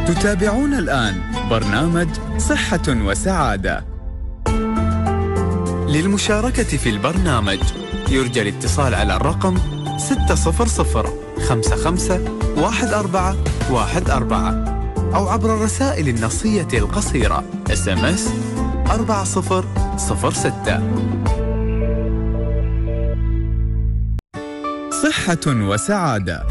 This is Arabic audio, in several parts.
تتابعون الآن برنامج صحة وسعادة. للمشاركة في البرنامج يرجى الاتصال على الرقم 600-55-1414 أو عبر الرسائل النصية القصيرة SMS 4006. صحة وسعادة.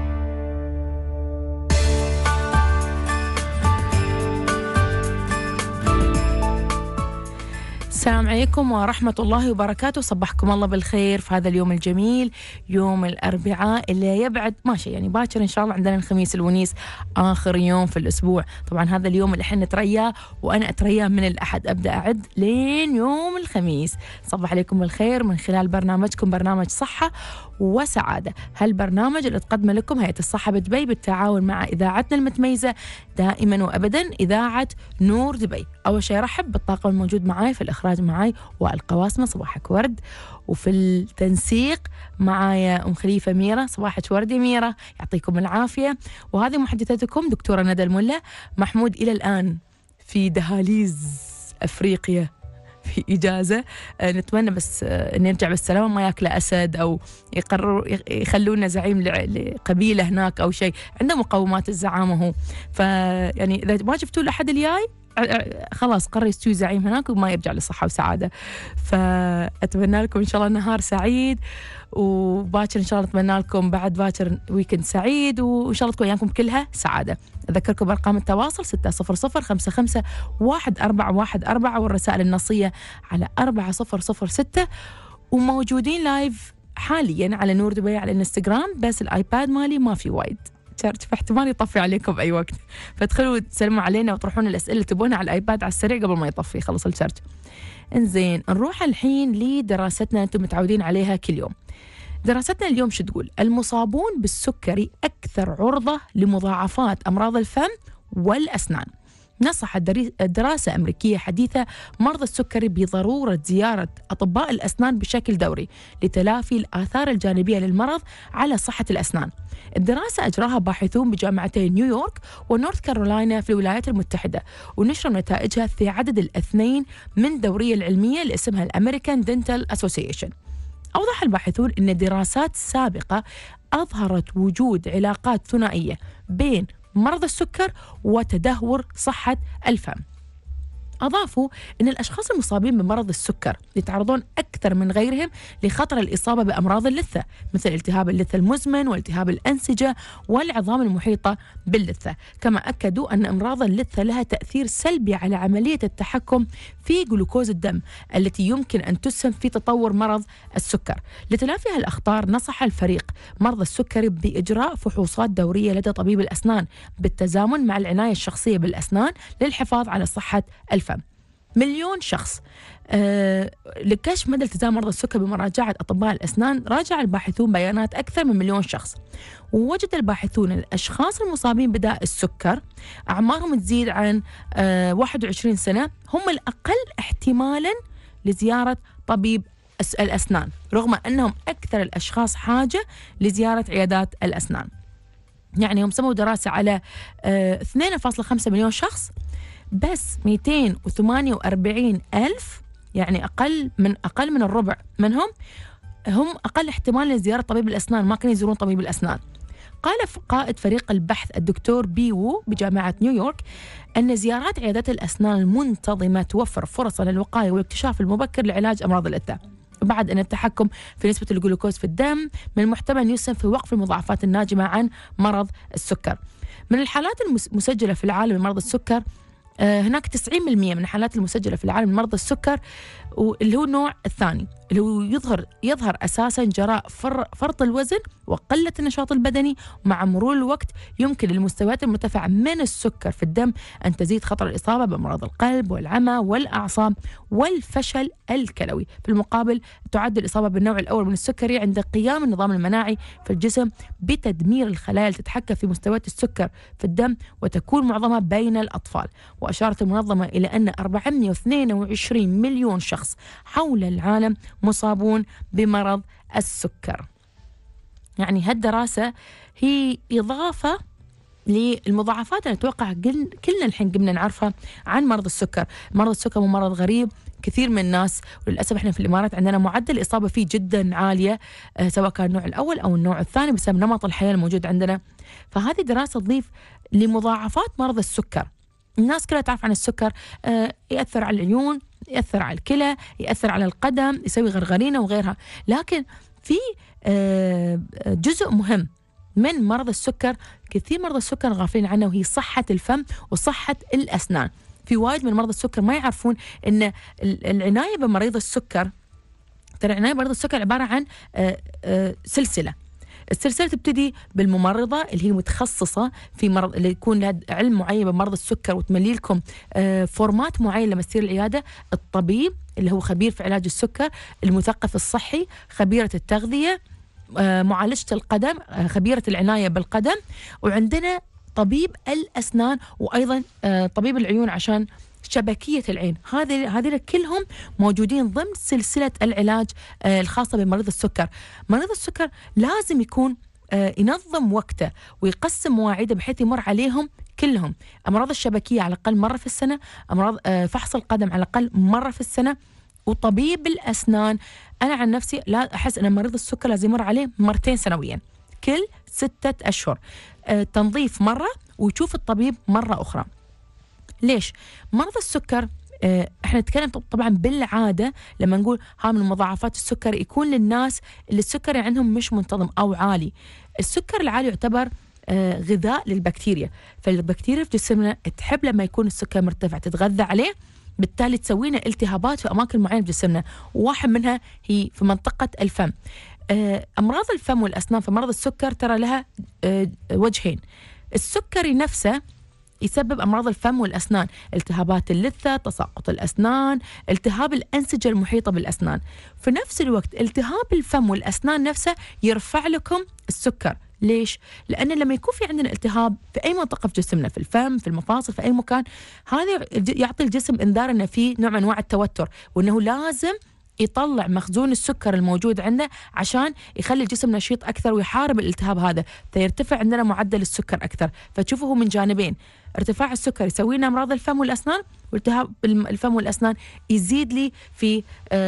السلام عليكم ورحمة الله وبركاته. صبحكم الله بالخير في هذا اليوم الجميل، يوم الأربعاء اللي يبعد ماشي يعني باكر إن شاء الله عندنا الخميس الونيس، آخر يوم في الأسبوع. طبعا هذا اليوم اللي احنا نترياه، وأنا أترياه من الأحد، أبدأ أعد لين يوم الخميس. صبح عليكم بالخير من خلال برنامجكم، برنامج صحة وسعادة. هالبرنامج اللي تقدم لكم هيئة الصحة بدبي بالتعاون مع إذاعتنا المتميزة دائما وأبدا، إذاعة نور دبي. أول شيء رحب بالطاقم الموجود معاي في الإخراج، معاي والقواسمة صباحك ورد، وفي التنسيق معايا أم خليفة ميرة. صباحك ورد يا ميرة، يعطيكم العافية. وهذه محدثتكم دكتورة ندى الملا. محمود إلى الآن في دهاليز أفريقيا في إجازة، نتمنى بس نرجع بالسلامة، ما ياكله أسد أو يقرروا يخلونا زعيم لقبيلة هناك أو شيء. عنده مقومات الزعامة هو، فيعني إذا ما شفتوا الأحد الجاي خلاص قرر يستوي زعيم هناك وما يرجع لصحة وسعادة. فأتمنى لكم إن شاء الله نهار سعيد، وباكر إن شاء الله نتمنى لكم بعد باكر ويكند سعيد، وإن شاء الله تكون أيامكم كلها سعادة. أذكركم بأرقام التواصل 600-55-1414 والرسائل النصية على 4006. وموجودين لايف حاليا على نور دبي على الانستغرام، بس الآيباد مالي ما في وايد شارج، فاحتمال يطفي عليكم بأي وقت، فادخلوا تسلموا علينا وتروحون الأسئلة اللي تبونها على الآيباد على السريع قبل ما يطفي خلص الشارج. انزين، نروح الحين لدراستنا أنتم متعودين عليها كل يوم. دراستنا اليوم شو تقول؟ المصابون بالسكري أكثر عرضة لمضاعفات أمراض الفم والأسنان. نصحت دراسة أمريكية حديثة مرضى السكري بضرورة زيارة أطباء الأسنان بشكل دوري لتلافي الآثار الجانبية للمرض على صحة الأسنان. الدراسة أجراها باحثون بجامعتي نيويورك ونورث كارولاينا في الولايات المتحدة، ونشروا نتائجها في عدد الاثنين من دورية العلمية اللي اسمها الأمريكان دنتال أسوسيشن. أوضح الباحثون أن دراسات سابقة أظهرت وجود علاقات ثنائية بين مرض السكر وتدهور صحة الفم. أضافوا أن الأشخاص المصابين بمرض السكر يتعرضون أكثر من غيرهم لخطر الإصابة بأمراض اللثة، مثل التهاب اللثة المزمن والتهاب الأنسجة والعظام المحيطة باللثة. كما أكدوا أن أمراض اللثة لها تأثير سلبي على عملية التحكم في جلوكوز الدم التي يمكن أن تسهم في تطور مرض السكر. لتلافي هالأخطار نصح الفريق مرضى السكري بإجراء فحوصات دورية لدى طبيب الأسنان بالتزامن مع العناية الشخصية بالأسنان للحفاظ على صحة الفم. مليون شخص. لكشف مدى التزام مرضى السكر بمراجعة أطباء الأسنان، راجع الباحثون بيانات أكثر من مليون شخص، ووجد الباحثون الأشخاص المصابين بداء السكر أعمارهم تزيد عن 21 سنة هم الأقل احتمالا لزيارة طبيب الأسنان، رغم أنهم أكثر الأشخاص حاجة لزيارة عيادات الأسنان. يعني هم سموا دراسة على 2.5 مليون شخص، بس 248 ألف، يعني أقل من الربع منهم هم أقل احتمال لزيارة طبيب الأسنان، ما كانوا يزورون طبيب الأسنان. قال قائد فريق البحث الدكتور بي وو بجامعة نيويورك أن زيارات عيادات الأسنان المنتظمة توفر فرصا للوقاية والاكتشاف المبكر لعلاج أمراض اللثة، بعد أن التحكم في نسبة الجلوكوز في الدم من المحتمل أن يسهم في وقف المضاعفات الناجمة عن مرض السكر. من الحالات المسجلة في العالم لمرض السكر، هناك 90% من الحالات المسجلة في العالم لمرضى السكر، واللي هو النوع الثاني اللي هو يظهر أساسا جراء فرط الوزن وقلة النشاط البدني. ومع مرور الوقت يمكن للمستويات المرتفعة من السكر في الدم أن تزيد خطر الإصابة بأمراض القلب والعمى والأعصاب والفشل الكلوي. في المقابل تعد الإصابة بالنوع الأول من السكري عند قيام النظام المناعي في الجسم بتدمير الخلايا التي تتحكم في مستويات السكر في الدم، وتكون معظمها بين الأطفال. وأشارت المنظمة إلى أن 422 مليون شخص حول العالم مصابون بمرض السكر. يعني هالدراسة هي إضافة للمضاعفات اللي اتوقع كلنا الحين قمنا نعرفها عن مرض السكر. مرض السكر مو مرض غريب، كثير من الناس وللاسف احنا في الامارات عندنا معدل الاصابه فيه جدا عاليه، سواء كان النوع الاول او النوع الثاني بسبب نمط الحياه الموجود عندنا. فهذه دراسه تضيف لمضاعفات مرض السكر. الناس كلها تعرف عن السكر، ياثر على العيون، ياثر على الكلى، ياثر على القدم، يسوي غرغرينه وغيرها. لكن في جزء مهم من مرض السكر كثير مرضى السكر غافلين عنه، وهي صحة الفم وصحة الأسنان. في وايد من مرضى السكر ما يعرفون أن العناية بمريض السكر، ترى العناية بمريض السكر عبارة عن سلسلة. السلسلة تبتدي بالممرضة اللي هي متخصصة في مرض، اللي يكون لها علم معين بمرض السكر وتملي لكم فورمات معين لما تصير العيادة. الطبيب اللي هو خبير في علاج السكر، المثقف الصحي، خبيرة التغذية، معالجة القدم، خبيرة العناية بالقدم، وعندنا طبيب الأسنان، وأيضا طبيب العيون عشان شبكية العين. هذه كلهم موجودين ضمن سلسلة العلاج الخاصة بمريض السكر. مريض السكر لازم يكون ينظم وقته ويقسم مواعيده بحيث يمر عليهم كلهم. أمراض الشبكية على الأقل مرة في السنة، أمراض فحص القدم على الأقل مرة في السنة، وطبيب الأسنان أنا عن نفسي لا أحس أن مريض السكر لازم يمر عليه مرتين سنويا، كل 6 أشهر تنظيف مرة ويشوف الطبيب مرة أخرى. ليش؟ مرض السكر احنا نتكلم طبعا بالعادة لما نقول ها من مضاعفات السكر يكون للناس اللي السكر عندهم مش منتظم أو عالي. السكر العالي يعتبر غذاء للبكتيريا، فالبكتيريا في جسمنا تحب لما يكون السكر مرتفع تتغذى عليه، بالتالي تسوي لنا التهابات في أماكن معينة في جسمنا، وواحد منها هي في منطقة الفم. أمراض الفم والأسنان في مرض السكر ترى لها وجهين. السكري نفسه يسبب أمراض الفم والأسنان، التهابات اللثة، تساقط الأسنان، التهاب الأنسجة المحيطة بالأسنان. في نفس الوقت التهاب الفم والأسنان نفسه يرفع لكم السكر. ليش؟ لأن لما يكون في عندنا التهاب في أي منطقة في جسمنا، في الفم، في المفاصل، في أي مكان، هذا يعطي الجسم إنذار أنه في نوع من أنواع التوتر، وأنه لازم يطلع مخزون السكر الموجود عنده عشان يخلي الجسم نشيط أكثر ويحارب الالتهاب هذا، فيرتفع عندنا معدل السكر أكثر. فتشوفه من جانبين، ارتفاع السكر يسوي لنا أمراض الفم والأسنان، والتهاب الفم والأسنان يزيد لي في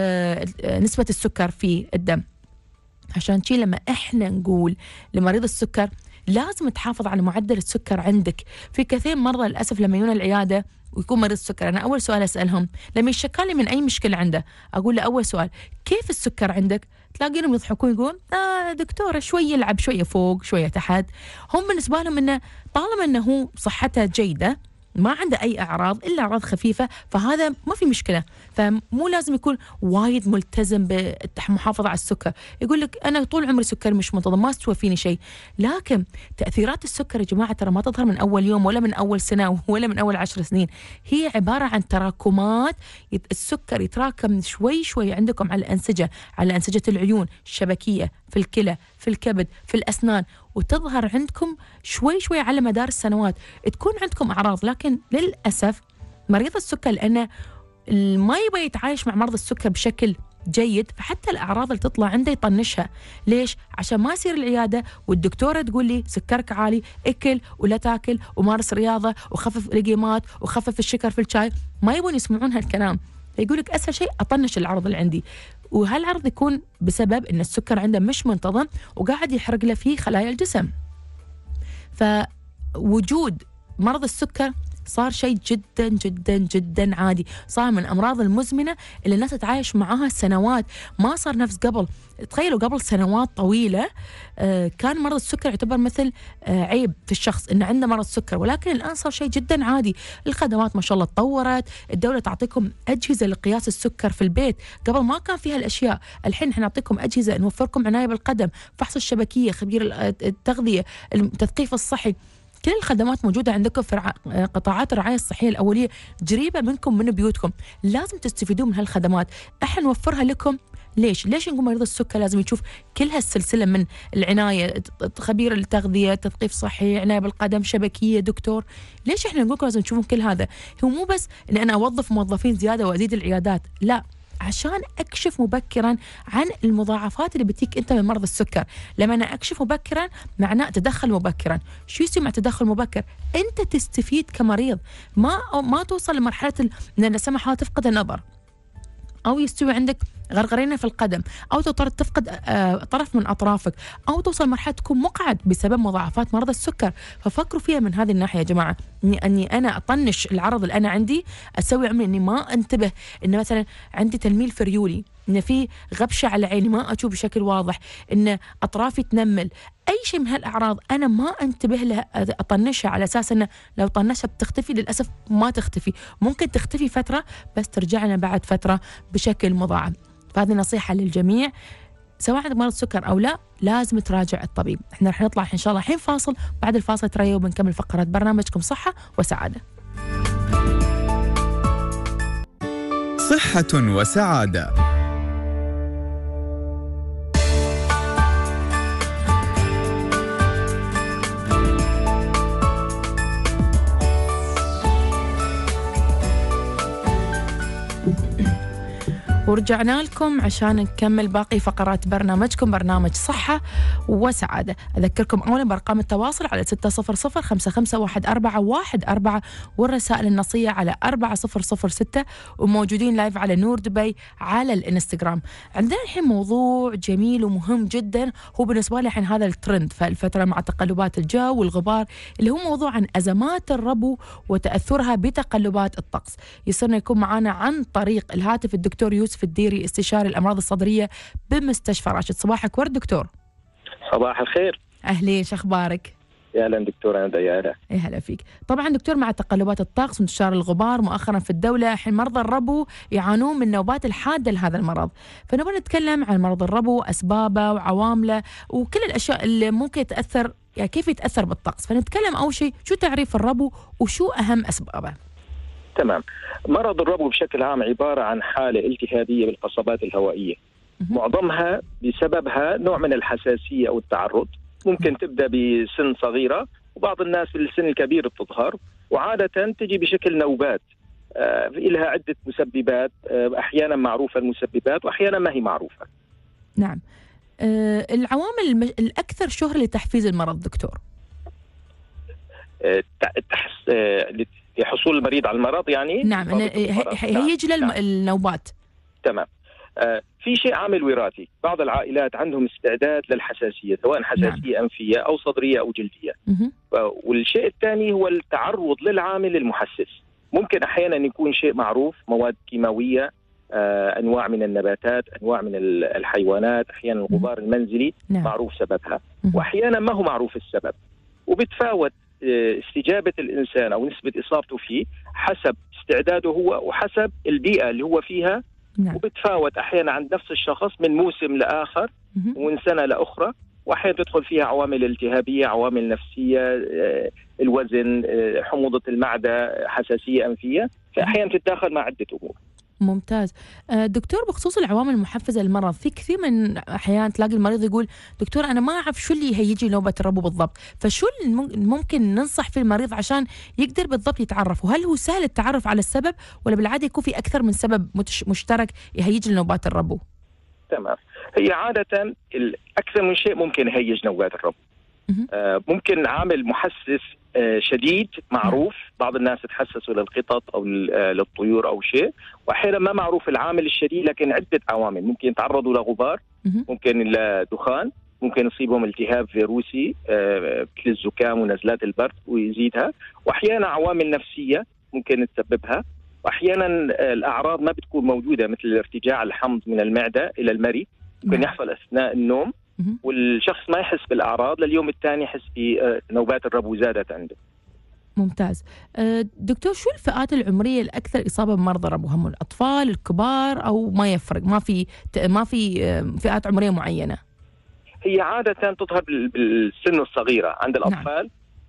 نسبة السكر في الدم. عشان شي لما احنا نقول لمريض السكر لازم تحافظ على معدل السكر عندك. في كثير مرضى للأسف لما يجون العيادة ويكون مريض السكر، أنا أول سؤال أسألهم لما يشكى لي من أي مشكلة عنده، أقول له أول سؤال كيف السكر عندك؟ تلاقيهم يضحكون يقولون دكتورة شوية يلعب، شوية فوق شوية تحت. هم بالنسبة لهم إنه طالما إنه هو صحته جيدة ما عنده أي أعراض إلا أعراض خفيفة، فهذا ما في مشكلة، فمو لازم يكون وايد ملتزم بالمحافظة على السكر. يقول لك أنا طول عمري سكري مش منتظم، ما استوى فيني شيء. لكن تأثيرات السكر يا جماعة ترى ما تظهر من أول يوم ولا من أول سنة ولا من أول 10 سنين، هي عبارة عن تراكمات. السكر يتراكم شوي شوي عندكم على الأنسجة، على أنسجة العيون، الشبكية، في الكلى، في الكبد، في الأسنان، وتظهر عندكم شوي شوي على مدار السنوات. تكون عندكم أعراض، لكن للأسف مريض السكر لأنه ما يبغى يتعايش مع مرض السكر بشكل جيد، فحتى الأعراض اللي تطلع عنده يطنشها. ليش؟ عشان ما يصير العيادة والدكتورة تقول لي سكرك عالي، اكل ولا تاكل ومارس رياضة وخفف القيمات وخفف الشكر في الشاي. ما يبون يسمعون هالكلام، فيقول لك أسهل شيء أطنش العرض اللي عندي، وهالعرض يكون بسبب إن السكر عنده مش منتظم وقاعد يحرق له فيه خلايا الجسم. فوجود مرض السكر صار شيء جدا جدا جدا عادي، صار من الأمراض المزمنة اللي الناس تتعايش معاها سنوات، ما صار نفس قبل. تخيلوا قبل سنوات طويلة كان مرض السكر يعتبر مثل عيب في الشخص إنه عنده مرض السكر، ولكن الآن صار شيء جدا عادي. الخدمات ما شاء الله تطورت، الدولة تعطيكم أجهزة لقياس السكر في البيت، قبل ما كان فيها الأشياء. الحين احنا نعطيكم أجهزة، نوفركم عناية بالقدم، فحص الشبكية، خبير التغذية، التثقيف الصحي، كل الخدمات موجودة عندكم في قطاعات الرعاية الصحية الأولية قريبة منكم من بيوتكم. لازم تستفيدون من هالخدمات، احنا نوفرها لكم. ليش نقول مريض السكر لازم يشوف كل هالسلسلة من العناية، خبير التغذية، تثقيف صحي، عناية بالقدم، شبكية، دكتور. ليش احنا نقول لازم تشوفون كل هذا؟ هو مو بس ان انا اوظف موظفين زيادة وازيد العيادات، لا، عشان أكشف مبكرا عن المضاعفات اللي بتيك أنت من مرض السكر. لما أنا أكشف مبكرا معناه تدخل مبكرا. شو يسمى تدخل مبكر؟ أنت تستفيد كمريض، ما توصل لمرحلة إن لا سمح الله تفقد النظر، أو يستوي عندك غرغرينة في القدم، أو تضطر تفقد طرف من أطرافك، أو توصل مرحلة تكون مقعد بسبب مضاعفات مرض السكر. ففكروا فيها من هذه الناحية يا جماعة، أني أنا أطنش العرض اللي أنا عندي، أسوي عملي أني ما أنتبه إن مثلا عندي تنميل فريولي، إن في غبشة على عيني ما أشوف بشكل واضح، إن أطرافي تنمل، أي شيء من هالأعراض أنا ما أنتبه لها، أطنشها على أساس أنه لو طنشها بتختفي. للأسف ما تختفي، ممكن تختفي فترة بس ترجع لنا بعد فترة بشكل مضاعف. فهذه نصيحة للجميع، سواء عندك مرض سكر أو لا لازم تراجع الطبيب. احنا رح نطلع إن شاء الله الحين فاصل، بعد الفاصل تريوا وبنكمل فقرات برنامجكم صحة وسعادة. صحة وسعادة. ورجعنا لكم عشان نكمل باقي فقرات برنامجكم، برنامج صحة وسعادة. أذكركم أولا بأرقام التواصل على 600-551414 والرسائل النصية على 4006، وموجودين لايف على نور دبي على الانستغرام. عندنا الحين موضوع جميل ومهم جدا، هو بالنسبة لي الحين هذا الترند في الفترة مع تقلبات الجو والغبار، اللي هو موضوع عن أزمات الربو وتأثرها بتقلبات الطقس. يصيرنا يكون معنا عن طريق الهاتف الدكتور يوسف الديري، استشاري الأمراض الصدرية بمستشفى راشد. صباحك ورد دكتور. صباح الخير. أهلين، شو أخبارك؟ يا أهلا دكتور. أنا يا هلا. إيه هلا فيك. طبعا دكتور، مع تقلبات الطقس وانتشار الغبار مؤخرا في الدولة، الحين مرضى الربو يعانون من نوبات الحادة لهذا المرض. فنبغى نتكلم عن مرض الربو، أسبابه وعوامله وكل الأشياء اللي ممكن تأثر، يعني كيف يتأثر بالطقس. فنتكلم أول شيء شو تعريف الربو وشو أهم أسبابه. تمام. مرض الربو بشكل عام عبارة عن حالة التهابية بالقصبات الهوائية، معظمها بسببها نوع من الحساسية أو التعرض. ممكن تبدأ بسن صغيرة، وبعض الناس بالسن الكبير بتظهر، وعادة تجي بشكل نوبات. لها عدة مسببات، أحيانا معروفة المسببات وأحيانا ما هي معروفة. نعم. العوامل الأكثر شهرة لتحفيز المرض دكتور؟ لحصول المريض على المرض يعني. نعم، هيجي النوبات. تمام. في شيء عامل وراثي، بعض العائلات عندهم استعداد للحساسية، سواء حساسية أنفية أو صدرية أو جلدية. والشيء الثاني هو التعرض للعامل المحسس. ممكن أحيانا يكون شيء معروف، مواد كيماوية، أنواع من النباتات، أنواع من الحيوانات، أحيانا الغبار المنزلي معروف سببها، وأحيانا ما هو معروف السبب، وبتفاوت استجابة الإنسان أو نسبة إصابته فيه حسب استعداده هو وحسب البيئة اللي هو فيها. وبتفاوت أحيانا عند نفس الشخص من موسم لآخر ومن سنة لأخرى، وأحيانا تدخل فيها عوامل التهابية، عوامل نفسية، الوزن، حموضة المعدة، حساسية أنفية، فأحيانا تتداخل مع عدة أمور. ممتاز. دكتور، بخصوص العوامل المحفزة للمرض، في كثير من أحيان تلاقي المريض يقول دكتور أنا ما أعرف شو اللي هيجي نوبة الربو بالضبط، فشو ممكن ننصح في المريض عشان يقدر بالضبط يتعرف؟ وهل هو سهل التعرف على السبب ولا بالعادة يكون في أكثر من سبب مشترك يهيج نوبات الربو؟ تمام. هي عادة أكثر من شيء ممكن يهيج نوبات الربو. ممكن عامل محسس شديد معروف، بعض الناس تحسسوا للقطط أو للطيور أو شيء، وأحيانا ما معروف العامل الشديد، لكن عدة عوامل. ممكن يتعرضوا لغبار، ممكن لدخان، ممكن يصيبهم التهاب فيروسي مثل الزكام ونزلات البرد ويزيدها، وأحيانا عوامل نفسية ممكن تسببها، وأحيانا الأعراض ما بتكون موجودة، مثل ارتجاع الحمض من المعدة إلى المريء ممكن يحصل أثناء النوم، والشخص ما يحس بالأعراض، لليوم الثاني يحس بنوبات الربو زادت عنده. ممتاز. دكتور، شو الفئات العمرية الأكثر إصابة بمرض الربو؟ هم الأطفال، الكبار، أو ما يفرق؟ ما في فئات عمرية معينة؟ هي عادة تظهر بالسن الصغيرة عند الأطفال.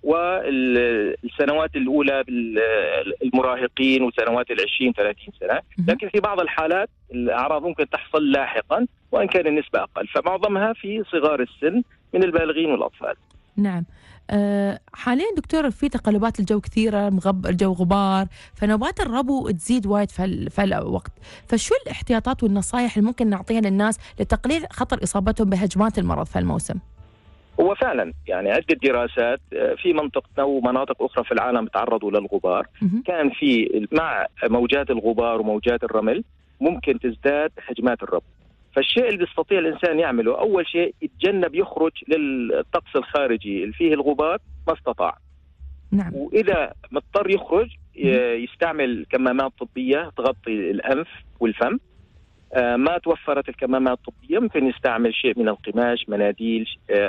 والسنوات الأولى بالمراهقين وسنوات 20-30 سنة، لكن في بعض الحالات الأعراض ممكن تحصل لاحقا وإن كان النسبة أقل، فمعظمها في صغار السن من البالغين والأطفال. نعم. حاليا دكتور في تقلبات الجو كثيرة، الجو غبار، فنوبات الربو تزيد وايد في الوقت. فشو الاحتياطات والنصائح اللي ممكن نعطيها للناس لتقليل خطر إصابتهم بهجمات المرض في الموسم؟ هو فعلا يعني عدة دراسات في منطقتنا ومناطق أخرى في العالم تعرضوا للغبار. كان في مع موجات الغبار وموجات الرمل ممكن تزداد هجمات الربو. فالشيء اللي بيستطيع الإنسان يعمله أول شيء يتجنب يخرج للطقس الخارجي اللي فيه الغبار ما استطاع. نعم. وإذا مضطر يخرج يستعمل كمامات طبية تغطي الأنف والفم. ما توفرت الكمامات الطبية ممكن يستعمل شيء من القماش، مناديل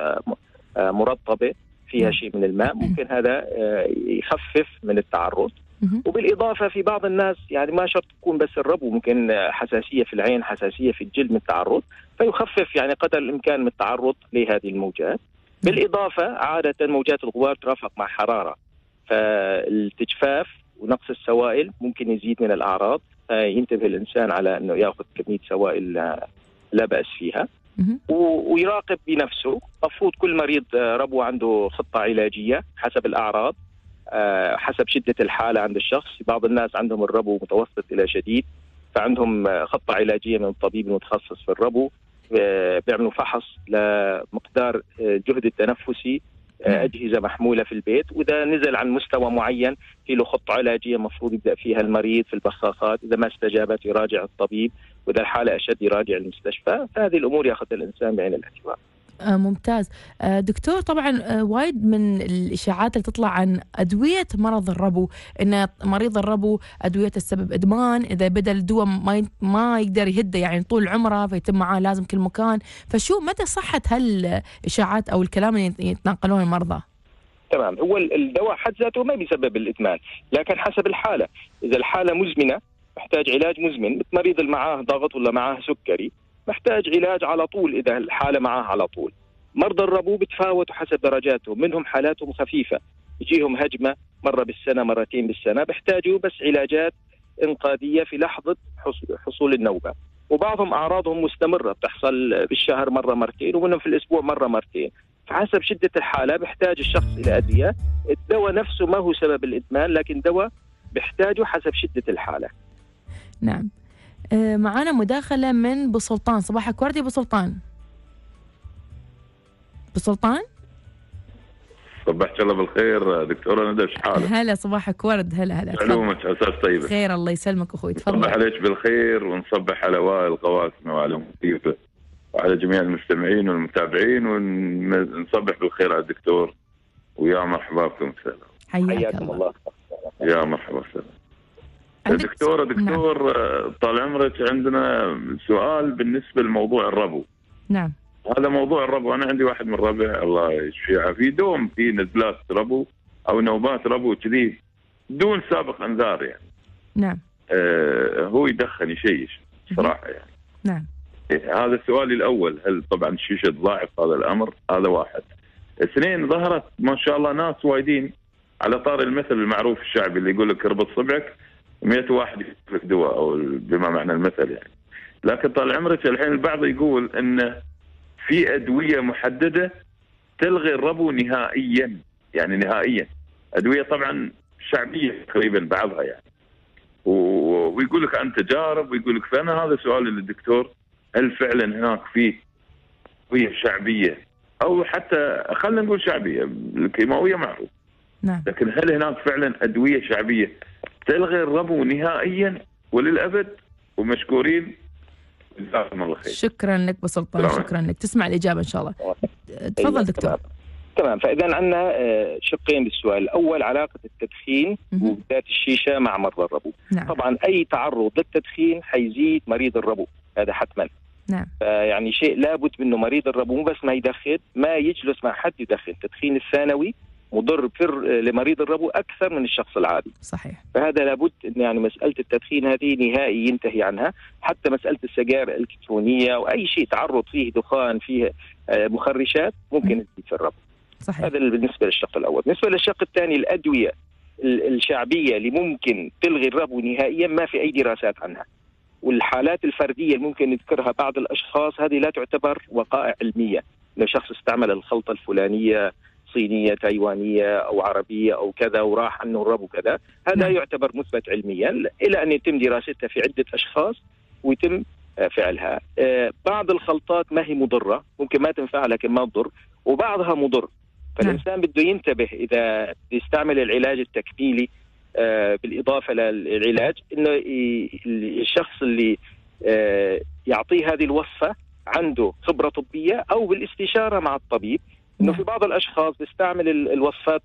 مرطبة فيها شيء من الماء، ممكن هذا يخفف من التعرض. وبالإضافة في بعض الناس يعني ما شرط تكون بس الربو، ممكن حساسية في العين، حساسية في الجلد من التعرض، فيخفف يعني قدر الإمكان من التعرض لهذه الموجات. بالإضافة عادة موجات الغبار ترافق مع حرارة، فالتجفاف ونقص السوائل ممكن يزيد من الأعراض. ينتبه الإنسان على أنه يأخذ كمية سوائل لا بأس فيها، ويراقب بنفسه. مفروض كل مريض ربو عنده خطة علاجية حسب الأعراض، حسب شدة الحالة عند الشخص. بعض الناس عندهم الربو متوسط إلى شديد، فعندهم خطة علاجية من الطبيب المتخصص في الربو، بيعملوا فحص لمقدار الجهد التنفسي، أجهزة محمولة في البيت، وإذا نزل عن مستوى معين في له خطة علاجية مفروض يبدأ فيها المريض في البخاخات. إذا ما استجابت يراجع الطبيب، وإذا الحالة أشد يراجع المستشفى. فهذه الأمور يأخذ الإنسان بعين الاعتبار. ممتاز. دكتور، طبعا وايد من الإشاعات اللي تطلع عن أدوية مرض الربو، إن مريض الربو أدوية السبب إدمان، إذا بدأ الدواء ما يقدر يهده يعني طول عمره، فيتم معاه لازم كل مكان. فشو مدى صحة هالإشاعات أو الكلام اللي يتناقلون المرضى؟ تمام. هو الدواء حد ذاته ما بيسبب الإدمان، لكن حسب الحالة. إذا الحالة مزمنة محتاج علاج مزمن، مريض اللي معاه ضغط ولا معاه سكري محتاج علاج على طول إذا الحالة معاه على طول. مرضى الربو بتفاوتوا حسب درجاتهم، منهم حالاتهم خفيفة يجيهم هجمة مرة بالسنة مرتين بالسنة، بيحتاجوا بس علاجات إنقاذية في لحظة حصول النوبة. وبعضهم أعراضهم مستمرة بتحصل بالشهر مرة مرتين، ومنهم في الأسبوع مرة مرتين. فحسب شدة الحالة بيحتاج الشخص إلى أدوية. الدواء نفسه ما هو سبب الإدمان، لكن دواء بيحتاجه حسب شدة الحالة. نعم. معانا مداخلة من بسلطان. صباحك ورد يا بسلطان. بسلطان، صبحك الله بالخير دكتورة ندى، شحالك؟ هلا، صباحك ورد. هلا علومك أساس طيبة. خير، الله يسلمك أخوي، تفضل. نصبح عليك بالخير، ونصبح على وائل قواسمة وعلى مكيفة وعلى جميع المستمعين والمتابعين، ونصبح بالخير على الدكتور، ويا مرحبا بكم. حياكم الله. يا مرحبا وسهلا. دكتور طال عمرك، عندنا سؤال بالنسبة لموضوع الربو. نعم. هذا موضوع الربو. أنا عندي واحد من ربع الله يشفيه في دوم في نزلات ربو أو نوبات ربو كذي بدون سابق إنذار يعني. نعم. هو يدخن يشيش صراحة يعني. نعم. هذا السؤال الأول، هل طبعا الشيشة تضاعف هذا الأمر؟ هذا واحد. اثنين، ظهرت ما شاء الله ناس وايدين على طار المثل المعروف الشعبي اللي يقول لك اربط صبعك 100 واحد يكتب لك دواء، أو بما معنى المثل يعني. لكن طال عمرك الحين البعض يقول إن في أدوية محددة تلغي الربو نهائيا، يعني نهائيا. أدوية طبعا شعبية تقريبا بعضها يعني، ويقول لك عن تجارب ويقول لك. فأنا هذا سؤالي للدكتور، هل فعلا هناك في أدوية شعبية، أو حتى خلينا نقول شعبية، الكيماوية معروف، نعم، لكن هل هناك فعلا أدوية شعبية تلغي الربو نهائيا وللأبد؟ ومشكورين، جزاكم الله خير. شكرا لك بسلطان، شكرا لك. تسمع الإجابة إن شاء الله. تفضل دكتور. تمام. فإذا عندنا شقين بالسؤال الأول، علاقة التدخين وبالذات الشيشة مع مرضى الربو. نعم. طبعا أي تعرض للتدخين حيزيد مريض الربو، هذا حتما. نعم. يعني شيء لابد منه. مريض الربو مو بس ما يدخن، ما يجلس مع حد يدخن. التدخين الثانوي مضر لمريض الربو أكثر من الشخص العادي. صحيح. فهذا لابد، يعني مسألة التدخين هذه نهائي ينتهي عنها. حتى مسألة السجائر الإلكترونية وأي شيء تعرض فيه دخان، فيه مخرشات، ممكن تزيد في الربو. صحيح. هذا بالنسبة للشق الأول. بالنسبة للشق الثاني، الأدوية الشعبية اللي ممكن تلغي الربو نهائيا ما في أي دراسات عنها، والحالات الفردية اللي ممكن نذكرها بعض الأشخاص هذه لا تعتبر وقائع علمية. لو شخص استعمل الخلطة الفلانية صينية تايوانية أو عربية أو كذا وراح عنه الربو كذا، هذا يعتبر مثبت علميا إلى أن يتم دراستها في عدة أشخاص ويتم فعلها. بعض الخلطات ما هي مضرة، ممكن ما تنفع لكن ما تضر، وبعضها مضر. فالإنسان بده ينتبه إذا يستعمل العلاج التكميلي بالإضافة للعلاج، إنه الشخص اللي يعطيه هذه الوصفة عنده خبرة طبية أو بالاستشارة مع الطبيب. إنه في بعض الأشخاص بيستعمل الوصفات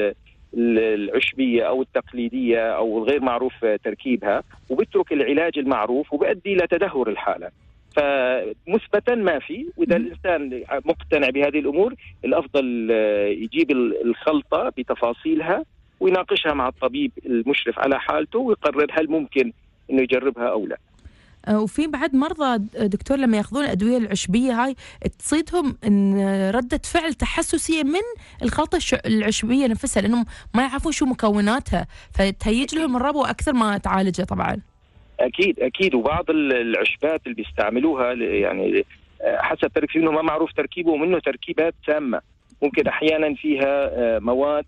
العشبية أو التقليدية أو الغير معروف تركيبها وبيترك العلاج المعروف وبيؤدي إلى تدهور الحالة. فمثبتا ما في، وإذا الإنسان مقتنع بهذه الأمور الأفضل يجيب الخلطة بتفاصيلها ويناقشها مع الطبيب المشرف على حالته ويقرر هل ممكن إنه يجربها أو لا. وفي بعد مرضى دكتور لما ياخذون الأدوية العشبية هاي تصيدهم إن ردة فعل تحسسية من الخلطة العشبية نفسها، لأنهم ما يعرفون شو مكوناتها، فتهيج لهم الربو أكثر ما تعالجه طبعا. أكيد. وبعض العشبات اللي بيستعملوها يعني حسب تركيبه ما معروف تركيبه، ومنه تركيبات سامة ممكن أحيانا فيها مواد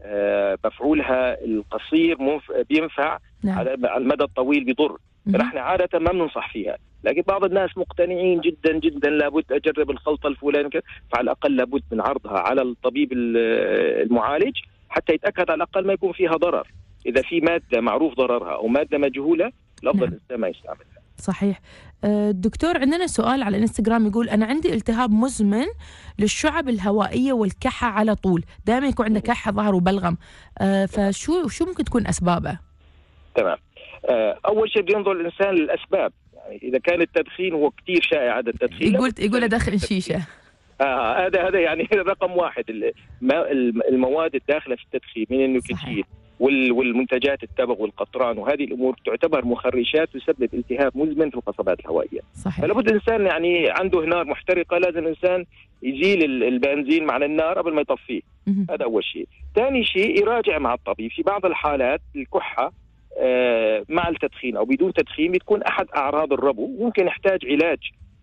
مفعولها القصير بينفع، على المدى الطويل بيضر. فنحن عادة ما بننصح فيها، لكن بعض الناس مقتنعين جدا جدا لابد أجرب الخلطة الفلانية، فعلى الأقل لابد من عرضها على الطبيب المعالج حتى يتأكد على الأقل ما يكون فيها ضرر. إذا في مادة معروف ضررها أو مادة مجهولة الأفضل الإنسان ما يستعملها. صحيح. دكتور عندنا سؤال على الانستغرام يقول أنا عندي التهاب مزمن للشعب الهوائية والكحة على طول، دائما يكون عنده كحة ظهر وبلغم، فشو ممكن تكون أسبابه؟ تمام. أول شيء بينظر الإنسان للأسباب، يعني إذا كان التدخين هو كتير شائع هذا التدخين، يقول أدخن شيشة. هذا يعني رقم واحد. المواد الداخلة في التدخين من النيكوتين والمنتجات التبغ والقطران وهذه الأمور تعتبر مخرجات تسبب التهاب مزمن في القصبات الهوائية. صحيح. فلابد الإنسان يعني عنده نار محترقة لازم الإنسان يزيل البنزين مع النار قبل ما يطفيه. هذا أول شيء. ثاني شيء يراجع مع الطبيب. في بعض الحالات الكحة مع التدخين أو بدون تدخين بتكون أحد أعراض الربو، ممكن يحتاج علاج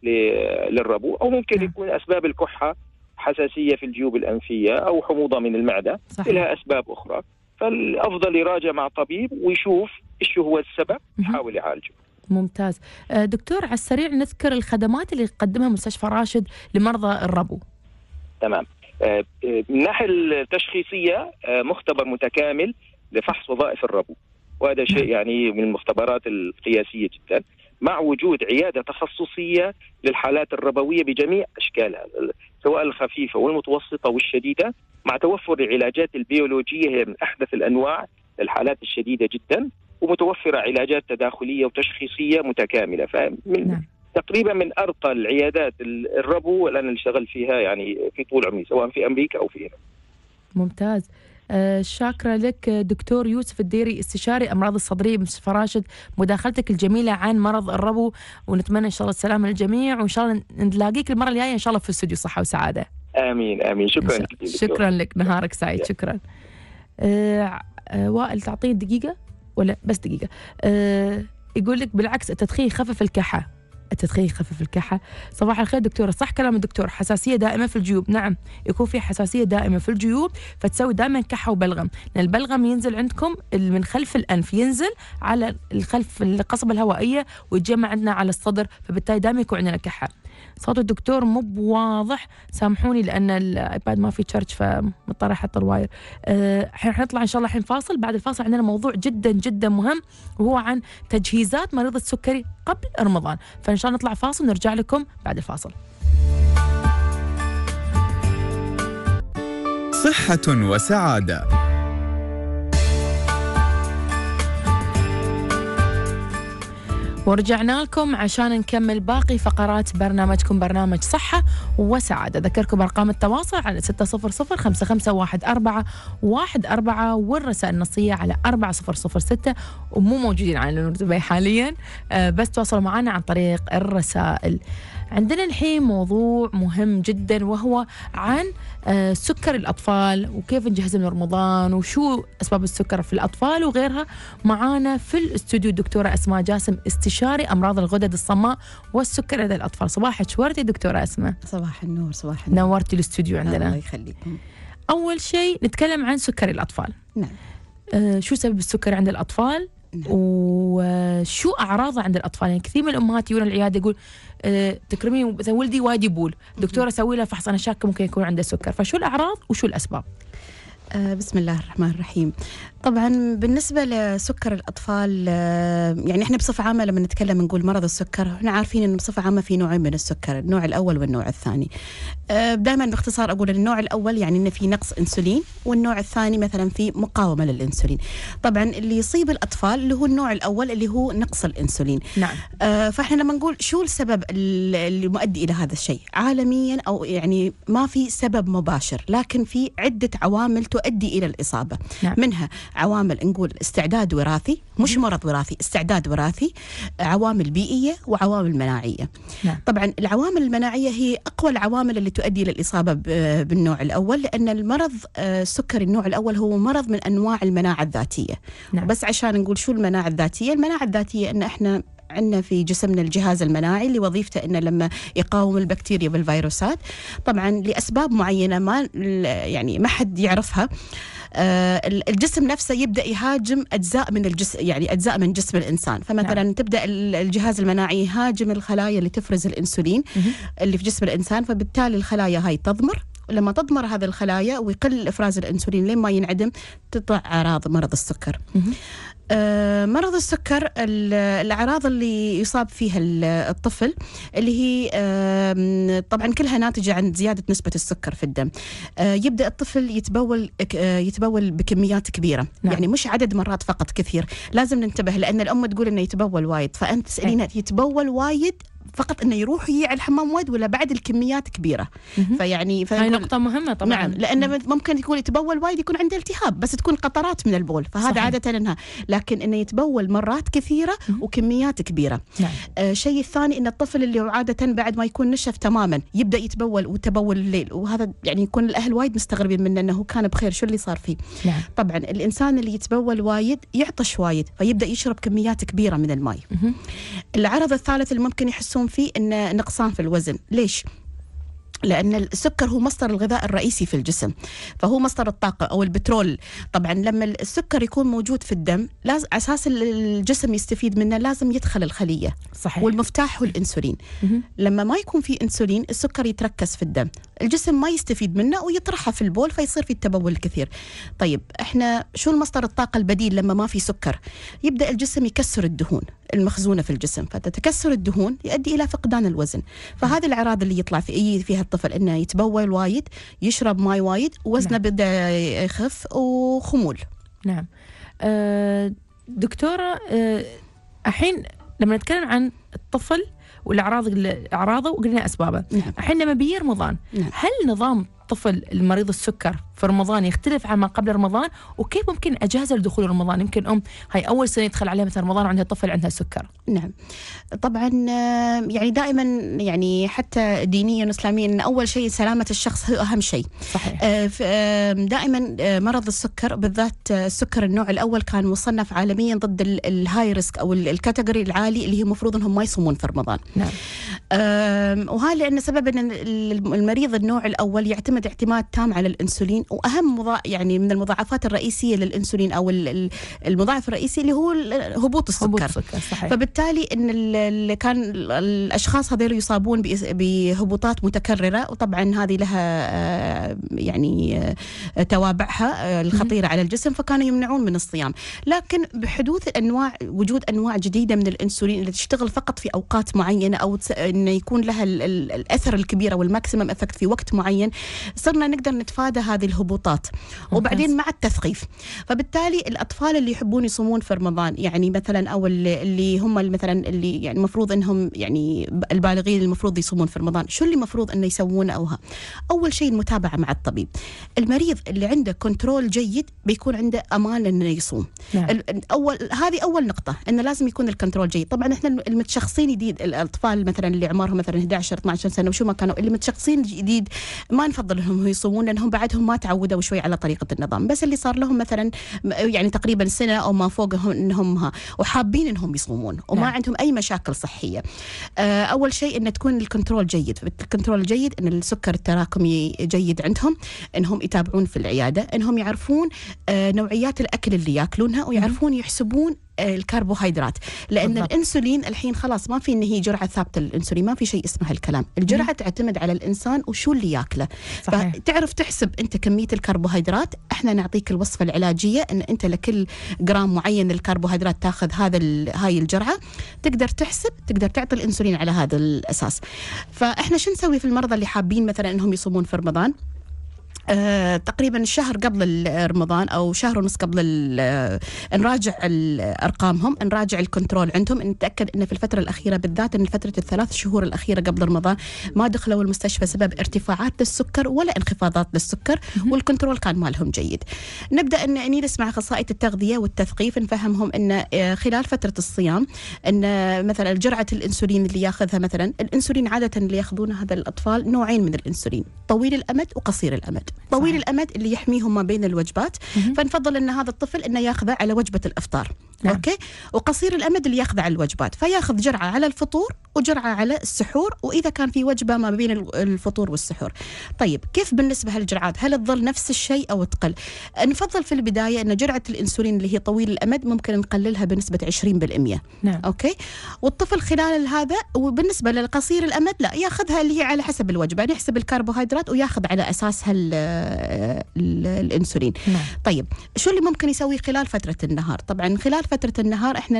للربو، أو ممكن يكون أسباب الكحة حساسية في الجيوب الأنفية أو حموضة من المعدة. صحيح. لها أسباب أخرى، فالأفضل يراجع مع طبيب ويشوف إيش هو السبب يحاول يعالجه. ممتاز. دكتور على السريع نذكر الخدمات اللي يقدمها مستشفى راشد لمرضى الربو. تمام. من الناحية التشخيصية مختبر متكامل لفحص وظائف الربو، وهذا شيء يعني من المختبرات القياسية جدا، مع وجود عيادة تخصصية للحالات الربوية بجميع أشكالها سواء الخفيفة والمتوسطة والشديدة، مع توفر العلاجات البيولوجية هي من أحدث الأنواع للحالات الشديدة جدا، ومتوفرة علاجات تداخلية وتشخيصية متكاملة. فمن تقريبا من أرقى العيادات الربو اللي أنا اشتغل فيها يعني في طول عمري سواء في أمريكا أو في هنا. ممتاز. شاكرة لك دكتور يوسف الديري، استشاري أمراض الصدرية بمستشفى راشد، مداخلتك الجميلة عن مرض الربو، ونتمنى إن شاء الله السلامة للجميع، وإن شاء الله نلاقيك المرة الجاية إن شاء الله في الاستوديو صحة وسعادة. آمين آمين. شكرا. شكرا لك، نهارك سعيد. شكرا. وائل تعطيني دقيقة ولا بس دقيقة؟ يقول لك بالعكس التدخين يخفف الكحة. التدخين يخفف الكحة. صباح الخير دكتورة، صح كلام الدكتور، حساسية دائمة في الجيوب. نعم، يكون في حساسية دائمة في الجيوب فتسوي دائما كحة وبلغم، لأن البلغم ينزل عندكم من خلف الأنف، ينزل على الخلف القصبة الهوائية ويتجمع عندنا على الصدر، فبالتالي دائما يكون عندنا كحة. صوت الدكتور مو بواضح، سامحوني لأن الآيباد ما في تشارج فمضطر أحط الواير. حنطلع إن شاء الله. حين فاصل، بعد الفاصل عندنا موضوع جدا جدا مهم، وهو عن تجهيزات مريض السكري قبل رمضان، فإن شاء الله نطلع فاصل ونرجع لكم بعد الفاصل. صحة وسعادة. ورجعنا لكم عشان نكمل باقي فقرات برنامجكم، برنامج صحة وسعادة. ذكركم أرقام التواصل على 600-551414 والرسائل النصية على 4006، ومو موجودين على نور دبي حاليا، بس تواصلوا معنا عن طريق الرسائل. عندنا الحين موضوع مهم جدا، وهو عن سكر الأطفال وكيف نجهز من رمضان وشو أسباب السكر في الأطفال وغيرها. معانا في الاستوديو الدكتورة أسماء جاسم، استشاري أمراض الغدد الصماء والسكر لدى الأطفال. صباحك، شورتي دكتورة أسماء. صباح النور. صباح النور، نورتي الاستوديو عندنا. الله يخليكم. أول شيء نتكلم عن سكري الأطفال. نعم. شو سبب السكري عند الأطفال؟ نعم. وشو أعراضه عند الأطفال؟ يعني كثير من الأمهات يجون العيادة يقول تكرمين ولدي وايد يبول، دكتورة سوي له فحص أنا شاكة ممكن يكون عنده سكر، فشو الأعراض وشو الأسباب؟ بسم الله الرحمن الرحيم. طبعا بالنسبة لسكر الأطفال، يعني احنا بصفة عامة لما نتكلم نقول مرض السكر، احنا عارفين ان بصفة عامة في نوعين من السكر، النوع الأول والنوع الثاني. دائما باختصار أقول النوع الأول يعني إن في نقص أنسولين، والنوع الثاني مثلا في مقاومة للأنسولين. طبعا اللي يصيب الأطفال اللي هو النوع الأول اللي هو نقص الأنسولين. نعم. فاحنا لما نقول شو السبب اللي مؤدي إلى هذا الشيء عالميا، أو يعني ما في سبب مباشر، لكن في عدة عوامل تؤدي إلى الإصابة. نعم. منها عوامل نقول استعداد وراثي، مش مرض وراثي، استعداد وراثي، عوامل بيئية، وعوامل مناعية. نعم. طبعا العوامل المناعية هي أقوى العوامل اللي تؤدي إلى الإصابة بالنوع الأول، لأن المرض السكري النوع الأول هو مرض من أنواع المناعة الذاتية. نعم. بس عشان نقول شو المناعة الذاتية، المناعة الذاتية أن إحنا عندنا في جسمنا الجهاز المناعي اللي وظيفته إنه لما يقاوم البكتيريا والفيروسات، طبعا لأسباب معينة ما حد يعرفها، الجسم نفسه يبدأ يهاجم أجزاء من الجسم، يعني أجزاء من جسم الإنسان. فمثلا نعم. تبدأ الجهاز المناعي يهاجم الخلايا اللي تفرز الأنسولين اللي في جسم الإنسان، فبالتالي الخلايا هاي تضمر. لما تضمر هذه الخلايا ويقل إفراز الأنسولين لين ما ينعدم، تطلع أعراض مرض السكر. مرض السكر الأعراض اللي يصاب فيها الطفل اللي هي طبعا كلها ناتجة عن زيادة نسبة السكر في الدم. يبدأ الطفل يتبول بكميات كبيرة. نعم. يعني مش عدد مرات فقط، كثير. لازم ننتبه، لأن الأم تقول إنه يتبول وايد، فأنت تسألينه يتبول وايد فقط إنه يروح يجي على الحمام وايد، ولا بعد الكميات كبيرة؟ فيعني هاي نقطة مهمة طبعا. نعم، لأن ممكن يكون يتبول وايد يكون عنده التهاب، بس تكون قطرات من البول، فهذا صحيح. عادة إنها، لكن إنه يتبول مرات كثيرة وكميات كبيرة. نعم. شيء الثاني إن الطفل اللي عادة بعد ما يكون نشف تماما يبدأ يتبول، وتبول الليل، وهذا يعني يكون الأهل وايد مستغربين منه إنه كان بخير، شو اللي صار فيه؟ نعم. طبعا الإنسان اللي يتبول وايد يعطش وايد، فيبدأ يشرب كميات كبيرة من الماء. العرض الثالث اللي ممكن يحسون فيه إن نقصان في الوزن. ليش؟ لأن السكر هو مصدر الغذاء الرئيسي في الجسم، فهو مصدر الطاقة أو البترول. طبعا لما السكر يكون موجود في الدم، لازم أساس الجسم يستفيد منه لازم يدخل الخلية. صحيح. والمفتاح هو الأنسولين. لما ما يكون في أنسولين، السكر يتركز في الدم، الجسم ما يستفيد منه ويطرحه في البول، فيصير في التبول الكثير. طيب احنا شو المصدر الطاقة البديل لما ما في سكر؟ يبدأ الجسم يكسر الدهون المخزونة في الجسم، فتتكسر الدهون يؤدي إلى فقدان الوزن. فهذه الأعراض اللي يطلع فيها الطفل، إنه يتبول وايد، يشرب ماي وايد، وزنه نعم. بدأ يخف، وخمول. نعم. دكتورة، الحين لما نتكلم عن الطفل والأعراضه وقلنا أسبابه، نعم. الحين لما بيجي رمضان، نعم. هل نظام طفل المريض السكر في رمضان يختلف عن ما قبل رمضان؟ وكيف ممكن أجهزه لدخول رمضان؟ يمكن هاي أول سنة يدخل عليها مثلا رمضان وعندها طفل عندها سكر. نعم. طبعا يعني دائما يعني حتى دينيا وإسلاميا إن أول شيء سلامة الشخص هو أهم شيء. صحيح. دائما مرض السكر بالذات السكر النوع الأول كان مصنف عالميا ضد الهاي ريسك أو الكاتيجوري العالي اللي هي المفروض أنهم ما يصومون في رمضان. نعم. وهذا لأن سبب أن المريض النوع الأول يعتمد اعتماد تام على الأنسولين، وأهم يعني من المضاعفات الرئيسية للأنسولين أو المضاعف الرئيسي اللي هو هبوط السكر. صحيح. فبالتالي إن كان الأشخاص هذول يصابون بهبوطات متكررة، وطبعا هذه لها يعني توابعها الخطيرة على الجسم، فكانوا يمنعون من الصيام. لكن بحدوث وجود أنواع جديدة من الأنسولين اللي تشتغل فقط في أوقات معينة، أو إنه يكون لها الأثر الكبير والماكسيمم إفكت في وقت معين، صرنا نقدر نتفادى هذه الهبوطات. وبعدين مع التثقيف، فبالتالي الأطفال اللي يحبون يصومون في رمضان، يعني مثلا أو اللي هم مثلا اللي يعني المفروض إنهم يعني البالغين المفروض يصومون في رمضان، شو اللي المفروض إنه يسوون؟ أول شيء المتابعة مع الطبيب. المريض اللي عنده كنترول جيد بيكون عنده أمان إنه يصوم. نعم. هذه أول نقطة، إنه لازم يكون الكنترول جيد. طبعا إحنا المتشخصين جديد، الأطفال مثلا اللي عمرهم مثلا 11 12 سنة وشو ما كانوا، اللي متشخصين جديد ما نفضل لهم يصومون، لأنهم بعدهم ما تعودوا شوي على طريقة النظام، بس اللي صار لهم مثلا يعني تقريبا سنة أو ما فوقهم إنهم وحابين إنهم يصومون وما عندهم أي مشاكل صحية. أول شيء إن تكون الكنترول جيد. الكنترول الجيد إن السكر التراكمي جيد عندهم، إنهم يتابعون في العيادة، إنهم يعرفون نوعيات الأكل اللي يأكلونها، ويعرفون يحسبون الكربوهيدرات، لأن بالضبط. الأنسولين الحين خلاص ما في إن هي جرعة ثابتة للأنسولين، ما في شيء اسمه الكلام. الجرعة تعتمد على الإنسان وشو اللي يأكله. فتعرف تحسب أنت كمية الكربوهيدرات. إحنا نعطيك الوصفة العلاجية إن أنت لكل جرام معين الكربوهيدرات تاخذ هاي الجرعة، تقدر تحسب، تقدر تعطي الأنسولين على هذا الأساس. فإحنا شو نسوي في المرضى اللي حابين مثلا إنهم يصومون في رمضان؟ تقريبا شهر قبل رمضان أو شهر ونص قبل نراجع أرقامهم، نراجع الكنترول عندهم، نتأكد أن في الفترة الأخيرة بالذات، أن فترة ال3 شهور الأخيرة قبل رمضان ما دخلوا المستشفى سبب ارتفاعات للسكر ولا انخفاضات للسكر، والكنترول كان مالهم جيد. نبدأ أن نجلس مع أخصائية التغذية والتثقيف، نفهمهم أن خلال فترة الصيام أن مثلا جرعة الأنسولين اللي ياخذها، مثلا الأنسولين عادة اللي ياخذونه هذا الأطفال نوعين من الأنسولين، طويل الأمد وقصير الأمد. طويل صحيح. الأمد اللي يحميهم ما بين الوجبات، فنفضل أن هذا الطفل أنه ياخذه على وجبة الإفطار. أوكي. وقصير الأمد اللي ياخذه على الوجبات، فياخذ جرعة على الفطور وجرعة على السحور، وإذا كان في وجبة ما بين الفطور والسحور. طيب كيف بالنسبة للجرعات؟ هل تظل نفس الشيء أو تقل؟ نفضل في البداية أن جرعة الأنسولين اللي هي طويل الأمد ممكن نقللها بنسبة 20%. نعم. أوكي. والطفل خلال هذا، وبالنسبة للقصير الأمد لا، ياخذها اللي هي على حسب الوجبة، نحسب الكربوهيدرات وياخذ على أساسها الأنسولين. نعم. طيب شو اللي ممكن يسوي خلال فترة النهار؟ طبعا خلال فترة النهار احنا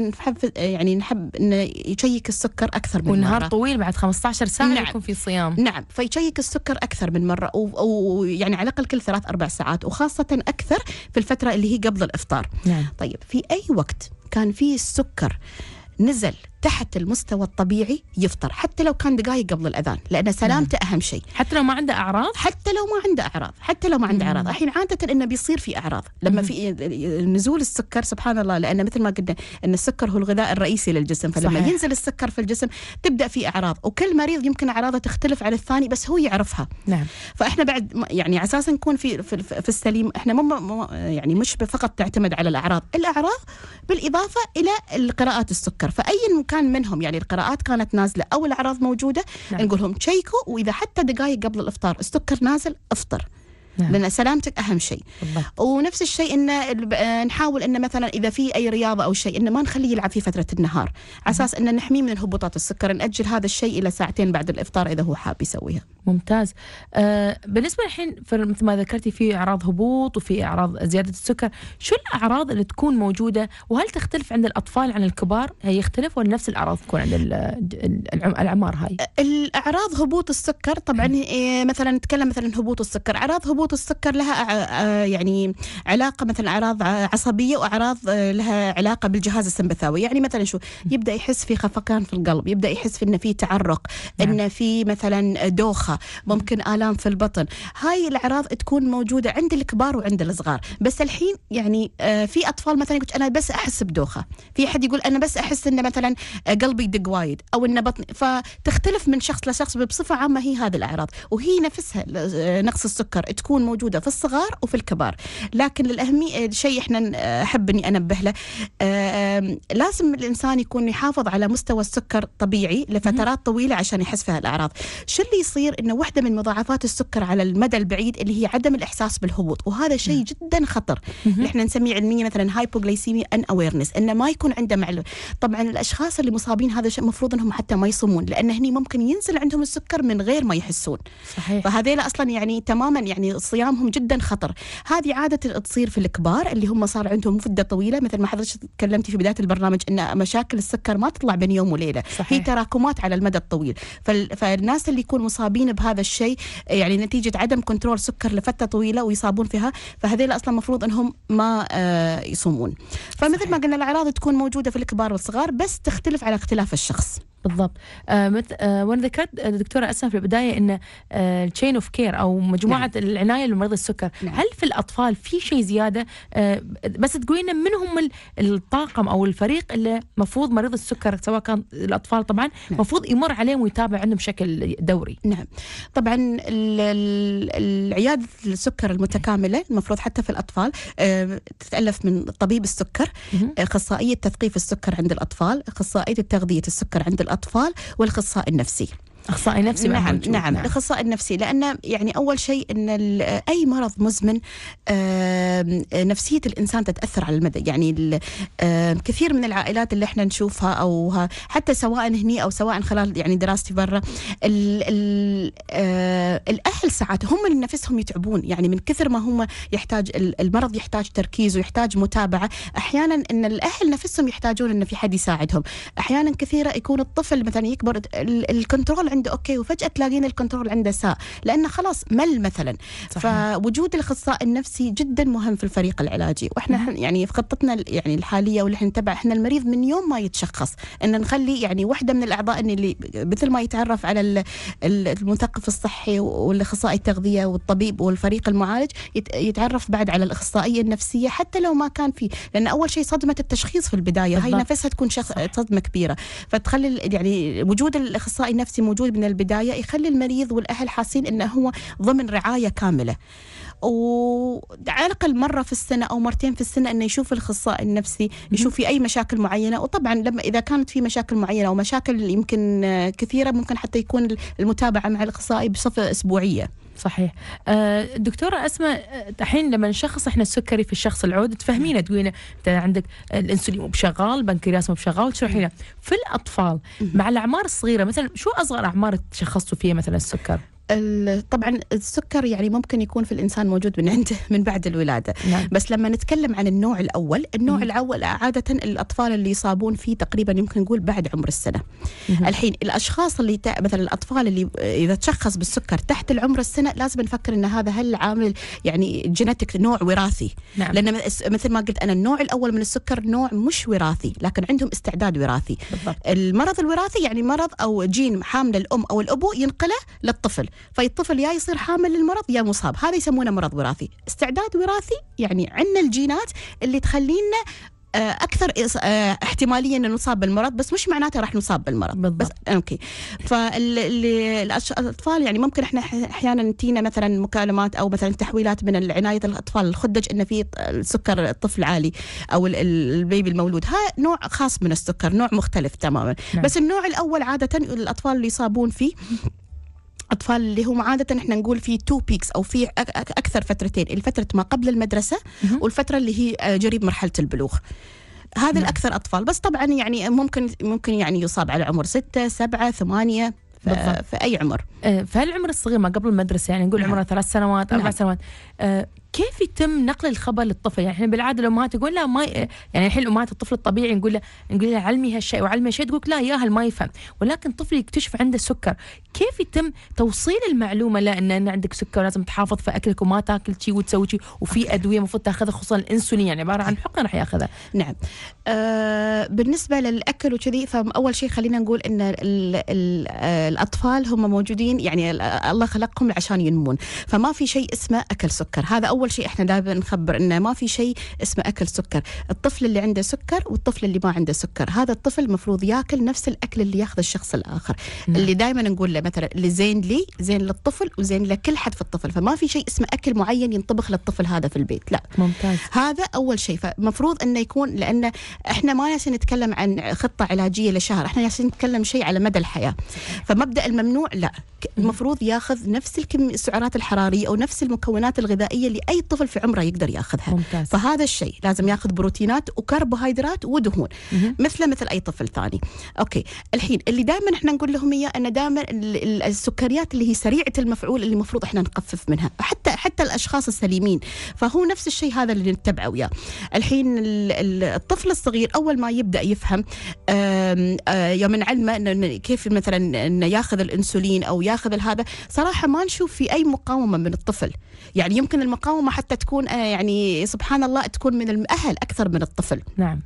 نحب انه يشيك السكر اكثر من والنهار مرة. طويل بعد 15 ساعة. نعم. يكون في صيام. نعم. فيشيك السكر اكثر من مرة، ويعني على الاقل كل 3-4 ساعات، وخاصة اكثر في الفترة اللي هي قبل الافطار. نعم. طيب في اي وقت كان في السكر نزل تحت المستوى الطبيعي يفطر، حتى لو كان دقائق قبل الأذان، لأن سلامته أهم شيء. حتى لو ما عنده أعراض؟ حتى لو ما عنده أعراض. الحين عادة إنه بيصير في أعراض لما في نزول السكر، سبحان الله، لأن مثل ما قلنا إن السكر هو الغذاء الرئيسي للجسم، فلما صحيح. ينزل السكر في الجسم تبدأ في أعراض، وكل مريض يمكن أعراضه تختلف عن الثاني، بس هو يعرفها. نعم. فإحنا بعد يعني أساسا نكون في السليم، إحنا يعني مش فقط تعتمد على الأعراض بالإضافة إلى القراءات السكر، فأي كان منهم يعني القراءات كانت نازلة أو الأعراض موجودة. نعم. نقول لهم تشيكوا، وإذا حتى دقائق قبل الإفطار السكر نازل افطر. نعم. لأن سلامتك أهم شيء. ونفس الشيء إن نحاول إن مثلا إذا في أي رياضة أو شيء إن ما نخليه يلعب في فترة النهار، على أساس إن نحميه من الهبوطات السكر، نأجل هذا الشيء إلى ساعتين بعد الإفطار إذا هو حاب يسويها. ممتاز. بالنسبة الحين مثل ما ذكرتي في أعراض هبوط وفي أعراض زيادة السكر، شو الأعراض اللي تكون موجودة، وهل تختلف عند الأطفال عن الكبار؟ هي يختلف ولا نفس الأعراض تكون عند الأعمار هاي؟ الأعراض هبوط السكر طبعا مثلا نتكلم مثلا هبوط السكر، أعراض هبوط السكر لها يعني علاقة مثلا أعراض عصبية، وأعراض لها علاقة بالجهاز السمبثاوي. يعني مثلا شو يبدأ يحس في خفقان في القلب، يبدأ يحس في إن في تعرق، إن في مثلا دوخة، ممكن آلام في البطن. هاي الأعراض تكون موجودة عند الكبار وعند الصغار. بس الحين يعني في أطفال مثلا يقول أنا بس أحس بدوخة، في حد يقول أنا بس أحس إن مثلا قلبي يدق وايد أو إن بطني، فتختلف من شخص لشخص. بصفة عامة هي هذه الأعراض، وهي نفسها نقص السكر تكون موجودة في الصغار وفي الكبار. لكن للأهمية شيء إحنا أحب إني أنبه له، لازم الإنسان يكون يحافظ على مستوى السكر طبيعي لفترات طويلة عشان يحس فيها الأعراض. شو اللي يصير إنه واحدة من مضاعفات السكر على المدى البعيد اللي هي عدم الإحساس بالهبوط، وهذا شيء جدا خطر. اللي إحنا نسميه علميا مثلا هايبوغلايسيميا ان اويرنس، إنه ما يكون عنده معلومة. طبعا الأشخاص اللي مصابين هذا الشيء المفروض إنهم حتى ما يصومون، لأن هني ممكن ينزل عندهم السكر من غير ما يحسون. صحيح. فهذيل أصلا يعني تماما يعني صيامهم جدا خطر. هذه عادة تصير في الكبار اللي هم صار عندهم مدة طويلة، مثل ما حضرتك تكلمتي في بداية البرنامج إن مشاكل السكر ما تطلع بين يوم وليلة. صحيح. هي تراكمات على المدى الطويل. فالناس اللي يكون مصابين بهذا الشيء يعني نتيجة عدم كنترول سكر لفترة طويلة ويصابون فيها، فهذيل أصلا مفروض أنهم ما يصومون. فمثل ما قلنا الأعراض تكون موجودة في الكبار والصغار، بس تختلف على اختلاف الشخص. بالضبط. وانا ذكرت دكتورة أسماء في البداية ان التشين اوف كير او مجموعة العناية لمريض السكر، هل في الأطفال في شيء زيادة؟ بس تقولين من هم الطاقم او الفريق اللي مفروض مريض السكر سواء كان الأطفال طبعا مفروض يمر عليهم ويتابع عندهم بشكل دوري؟ نعم طبعا العيادة السكر المتكاملة المفروض حتى في الأطفال تتألف من طبيب السكر، أخصائية تثقيف السكر عند الأطفال، أخصائية تغذية السكر عند الأطفال، والأخصائي النفسي. أخصائي نفسي. نعم الأخصائي النفسي، لأن يعني أول شيء أن أي مرض مزمن نفسية الإنسان تتأثر على المدى. يعني كثير من العائلات اللي احنا نشوفها أو حتى سواء هني أو سواء خلال يعني دراستي برا، الأهل ساعات هم اللي نفسهم يتعبون، يعني من كثر ما هم يحتاج المرض يحتاج تركيز ويحتاج متابعة. أحيانا أن الأهل نفسهم يحتاجون أن في حد يساعدهم. أحيانا كثيرة يكون الطفل مثلا يكبر الكنترول عنده اوكي وفجأة تلاقين الكنترول عنده ساء لأنه خلاص مل مثلا. صحيح. فوجود الأخصائي النفسي جدا مهم في الفريق العلاجي، واحنا يعني في خطتنا يعني الحالية واللي احنا نتبع احنا المريض من يوم ما يتشخص ان نخلي يعني واحدة من الأعضاء ان اللي مثل ما يتعرف على المثقف الصحي والأخصائي التغذية والطبيب والفريق المعالج، يتعرف بعد على الأخصائية النفسية حتى لو ما كان فيه، لأن أول شيء صدمة التشخيص في البداية هاي نفسها تكون صدمة كبيرة، فتخلي يعني وجود الأخصائي النفسي موجود من البداية يخلي المريض والأهل حاسين إنه هو ضمن رعاية كاملة. وعلى الأقل مرة في السنة أو مرتين في السنة إنه يشوف الأخصائي النفسي، يشوف في أي مشاكل معينة. وطبعا لما إذا كانت في مشاكل معينة أو مشاكل يمكن كثيرة ممكن حتى يكون المتابعة مع الأخصائي بصفة أسبوعية. صحيح. دكتورة أسماء، الحين لما نشخص احنا السكري في الشخص العود تفهمينا تقولين انت عندك الانسولين مو بشغال، بنكرياس مو بشغال، تشرحينا في الأطفال مع الأعمار الصغيرة مثلا شو أصغر أعمار تشخصتوا فيها مثلا السكر؟ طبعا السكر يعني ممكن يكون في الإنسان موجود من عنده من بعد الولادة. نعم. بس لما نتكلم عن النوع الأول عادة الأطفال اللي يصابون فيه تقريبا يمكن نقول بعد عمر السنة. الحين الأشخاص اللي مثلا الأطفال اللي إذا تشخص بالسكر تحت العمر السنة لازم نفكر إن هذا هل عامل يعني جينيتك نوع وراثي. نعم. لأن مثل ما قلت أنا النوع الأول من السكر نوع مش وراثي لكن عندهم استعداد وراثي. بالضبط. المرض الوراثي يعني مرض أو جين حامل الأم أو الأبو ينقله للطفل، فالطفل يا يصير حامل للمرض يا مصاب، هذا يسمونه مرض وراثي. استعداد وراثي يعني عندنا الجينات اللي تخلينا أكثر احتمالية أن نصاب بالمرض، بس مش معناته راح نصاب بالمرض. بالضبط. بس أوكي. فالأطفال يعني ممكن إحنا أحيانا تينا مثلا مكالمات أو مثلا تحويلات من عناية الأطفال الخدج إن في السكر الطفل عالي أو البيبي المولود، ها نوع خاص من السكر، نوع مختلف تماما. نعم. بس النوع الأول عادة الأطفال اللي يصابون فيه أطفال اللي هم عادة إحنا نقول في 2 بيكس أو في أكثر فترتين، الفترة ما قبل المدرسة والفترة اللي هي جريب مرحلة البلوغ. هذا الأكثر أطفال، بس طبعا يعني ممكن يعني يصاب على عمر 6 7 8 في أي عمر. فهالعمر الصغير ما قبل المدرسة يعني نقول عمره 3 سنوات 4 سنوات، كيف يتم نقل الخبر للطفل؟ يعني احنا بالعاده الامهات تقول لا ما يعني الحين امهات الطفل الطبيعي نقول له علمي هالشيء وعلمي هالشيء، تقول لا ياهل ما يفهم، ولكن طفل يكتشف عنده سكر، كيف يتم توصيل المعلومه له ان عندك سكر ولازم تحافظ في اكلك وما تاكل شيء وتسوي شيء، وفي ادويه المفروض تاخذها خصوصا الانسولين يعني عباره عن حقن راح ياخذها. نعم. بالنسبه للاكل وكذي، فاول شيء خلينا نقول ان الاطفال هم موجودين يعني الله خلقهم عشان ينمون، فما في شيء اسمه اكل سكر. هذا اول شيء احنا دائما نخبر انه ما في شيء اسمه اكل سكر. الطفل اللي عنده سكر والطفل اللي ما عنده سكر، هذا الطفل مفروض ياكل نفس الاكل اللي ياخذ الشخص الاخر. اللي دائما نقول له مثلا اللي زين لي زين للطفل وزين لكل حد في الطفل، فما في شيء اسمه اكل معين ينطبخ للطفل هذا في البيت، لا. ممتاز. هذا اول شيء، فمفروض انه يكون، لان احنا ما ناسي نتكلم عن خطه علاجيه لشهر، احنا ناسي نتكلم شيء على مدى الحياه. فمبدا الممنوع لا، المفروض ياخذ نفس السعرات الحراريه او نفس المكونات الغذائيه اللي اي طفل في عمره يقدر ياخذها. ممتاز. فهذا الشيء لازم ياخذ بروتينات وكربوهيدرات ودهون مثل اي طفل ثاني. اوكي. الحين اللي دائما احنا نقول لهم اياه ان دائما السكريات اللي هي سريعه المفعول اللي المفروض احنا نخفف منها حتى الاشخاص السليمين، فهو نفس الشيء هذا اللي نتبعه وياه. الحين الطفل الصغير اول ما يبدا يفهم يوم نعلمه انه كيف مثلا انه ياخذ الانسولين او ياخذ هذا، صراحه ما نشوف في اي مقاومه من الطفل. يعني يمكن المقاومه حتى تكون يعني سبحان الله تكون من الاهل اكثر من الطفل. نعم.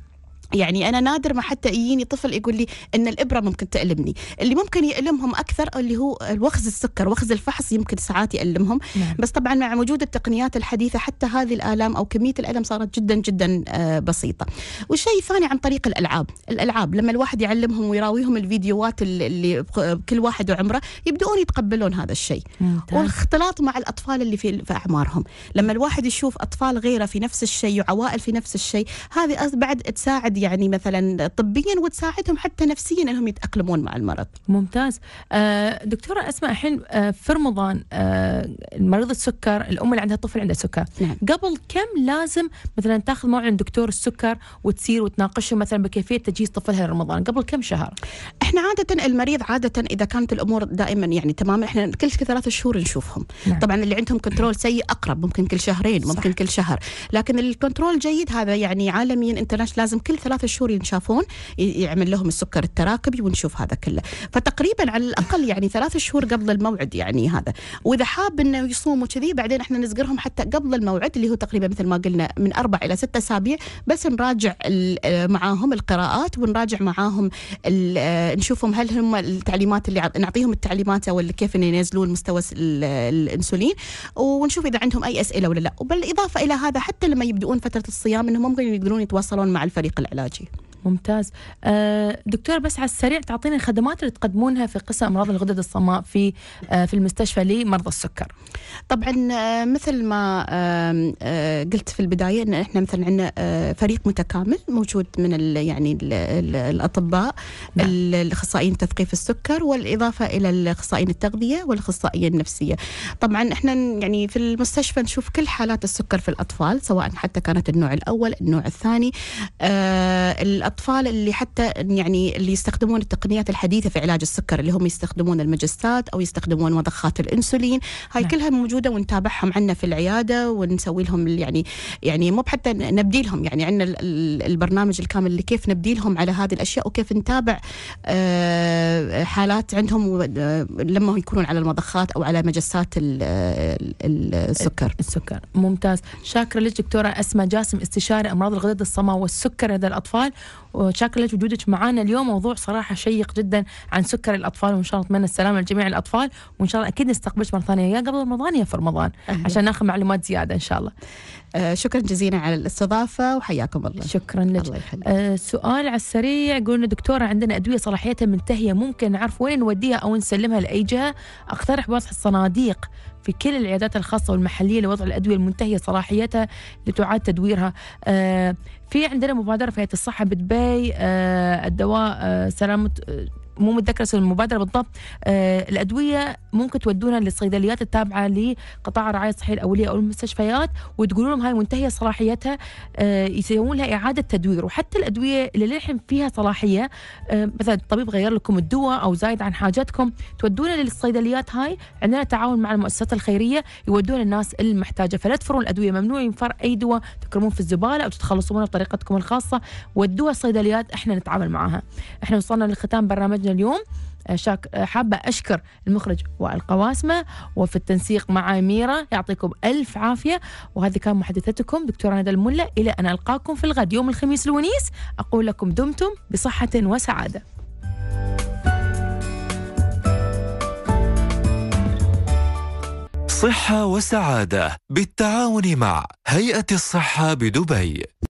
يعني أنا نادر ما حتى يجيني طفل يقول لي إن الإبرة ممكن تألمني. اللي ممكن يألمهم أكثر اللي هو وخز السكر، وخز الفحص يمكن ساعات يألمهم. بس طبعا مع وجود التقنيات الحديثة حتى هذه الآلام أو كمية الألم صارت جدا جدا بسيطة. والشيء الثاني عن طريق الألعاب لما الواحد يعلمهم ويراويهم الفيديوهات اللي كل واحد وعمره يبدؤون يتقبلون هذا الشيء. والاختلاط مع الأطفال اللي في أعمارهم، لما الواحد يشوف أطفال غيره في نفس الشيء وعوائل في نفس الشيء، هذه بعد تساعد يعني مثلا طبيا وتساعدهم حتى نفسيا انهم يتأقلمون مع المرض. ممتاز. دكتورة أسماء، الحين في رمضان مريض السكر، الأم اللي عندها طفل عنده سكر، نعم. قبل كم لازم مثلا تاخذ موعد عند دكتور السكر وتصير وتناقشه مثلا بكيفية تجهيز طفلها لرمضان؟ قبل كم شهر؟ احنا عادة المريض عادة إذا كانت الأمور دائما يعني تماما، احنا كل 3 شهور نشوفهم. نعم. طبعا اللي عندهم كنترول سيء أقرب ممكن كل شهرين، ممكن كل شهر، لكن الكنترول جيد هذا يعني عالميا انترناشونال لازم كل 3 شهور ينشافون، يعمل لهم السكر التراكبي ونشوف هذا كله. فتقريبا على الأقل يعني 3 شهور قبل الموعد يعني هذا. وإذا حاب إنه يصوموا كذي بعدين احنا نسقرهم حتى قبل الموعد اللي هو تقريبا مثل ما قلنا من 4 إلى 6 أسابيع، بس نراجع معاهم القراءات ونراجع معاهم نشوفهم هل هم التعليمات اللي نعطيهم التعليمات أو كيف إن ينزلون مستوى الأنسولين، ونشوف إذا عندهم أي أسئلة ولا لا. وبالإضافة إلى هذا حتى لما يبدؤون فترة الصيام إنهم ممكن يقدرون يتواصلون مع الفريق العلاجي. ممتاز. دكتور بس على السريع تعطينا الخدمات اللي تقدمونها في قسم أمراض الغدد الصماء في المستشفى لمرضى السكر. طبعا مثل ما قلت في البداية إن إحنا مثلا عندنا فريق متكامل موجود من يعني الأطباء، نعم. الأخصائيين تثقيف السكر، والإضافة إلى الأخصائيين التغذية والأخصائيين النفسية. طبعا إحنا يعني في المستشفى نشوف كل حالات السكر في الأطفال، سواء حتى كانت النوع الأول النوع الثاني. الأطفال اللي حتى يعني اللي يستخدمون التقنيات الحديثة في علاج السكر، اللي هم يستخدمون المجسات أو يستخدمون مضخات الأنسولين، هاي كلها موجودة ونتابعهم عنا في العيادة ونسوي لهم يعني مو حتى نبدي لهم، يعني عندنا البرنامج الكامل اللي كيف نبدي لهم على هذه الأشياء وكيف نتابع حالات عندهم لما يكونون على المضخات أو على مجسات السكر. ممتاز. شاكرة لك دكتورة أسماء جاسم، استشاري أمراض الغدد الصماء والسكر لدى الأطفال، وشاكرة لك وجودك معنا اليوم. موضوع صراحة شيق جدا عن سكر الأطفال، وإن شاء الله نتمنى السلامة لجميع الأطفال، وإن شاء الله أكيد نستقبلك مرة ثانية يا قبل رمضان يا في رمضان عشان ناخذ معلومات زيادة إن شاء الله. شكرا جزيلا على الاستضافة وحياكم الله. شكرا لك. سؤال على السريع، يقولون دكتورة عندنا أدوية صلاحيتها منتهية، ممكن نعرف وين نوديها أو نسلمها لأي جهة؟ أقترح وضع الصناديق في كل العيادات الخاصة والمحلية لوضع الأدوية المنتهية صلاحيتها لتعاد تدويرها. في عندنا مبادرة في هيئة الصحة بدبي، الدواء سلامة، مو متذكرة اسم المبادرة بالضبط. الأدوية ممكن تودونها للصيدليات التابعة لقطاع الرعاية الصحية الأولية أو المستشفيات، وتقولوا لهم هاي منتهية صلاحيتها، يسوون لها إعادة تدوير. وحتى الأدوية اللي للحين فيها صلاحية، مثلا الطبيب غير لكم الدواء أو زايد عن حاجتكم، تودونها للصيدليات. هاي عندنا تعاون مع المؤسسات الخيرية يودون الناس المحتاجة، فلا تفرون الأدوية، ممنوع ينفر أي دواء تكرمون في الزبالة أو تتخلصون منه بطريقتكم الخاصة، ودوها الصيدليات، إحنا نتعامل معها. إحنا وصلنا لختام برنامجنا اليوم. حابة أشكر المخرج وائل قواسمة، وفي التنسيق مع ميرا، يعطيكم ألف عافية. وهذه كان محدثتكم دكتورة ندى الملا، إلى أن ألقاكم في الغد يوم الخميس الونيس، أقول لكم دمتم بصحة وسعادة. صحة وسعادة بالتعاون مع هيئة الصحة بدبي.